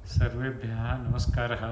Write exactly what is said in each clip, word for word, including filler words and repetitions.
सर्वेभ्यः नमस्कारः।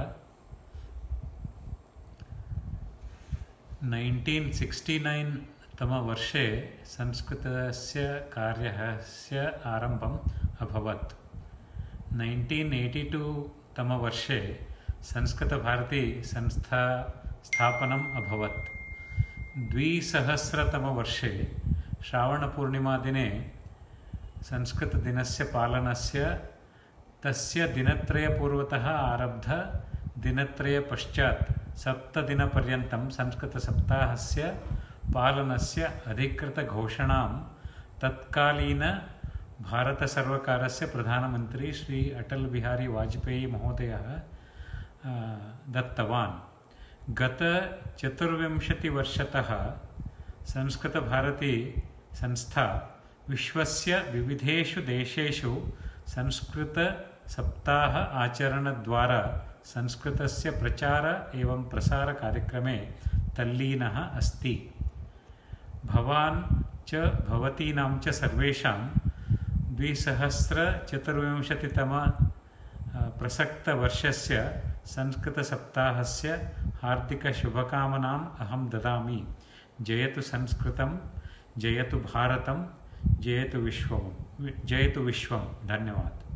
Nineteen sixty nine तमवर्षे संस्कृतस्य कार्यस्य आरम्भम् अभवत्। नैन्टीन् एय्टि टु तमवर्षे संस्कृतभारती संस्था स्थापनम् अभवत्। द्विसहस्रतमवर्षे श्रावणपूर्णिमादिने संस्कृतदिनस्य पालनस्य तस्य दिनत्रयपूर्वतः आरब्ध दिनत्रयपश्चात् सप्तदिनपर्यन्तं संस्कृतसप्ताहस्य पालनस्य अधिकृतघोषणां तत्कालीन भारतसर्वकारस्य प्रधानमन्त्री श्री अटल बिहारी वाजपेयी महोदयः दत्तवान्। गत चतुर्विंशतिवर्षतः संस्कृतभारती संस्था विश्वस्य विविधेषु देशेषु संस्कृतसप्ताह आचरणद्वारा संस्कृतस्य प्रचार एवं प्रसारकार्यक्रमे तल्लीनः अस्ति। भवान् च भवतीनां च सर्वेषां द्विसहस्रचतुर्विंशतितम प्रसक्तवर्षस्य संस्कृतसप्ताहस्य हार्दिकशुभकामनाम् अहं ददामि। जयतु संस्कृतं, जयतु भारतं, जयतु विश्वं, जयतु विश्वं। धन्यवाद।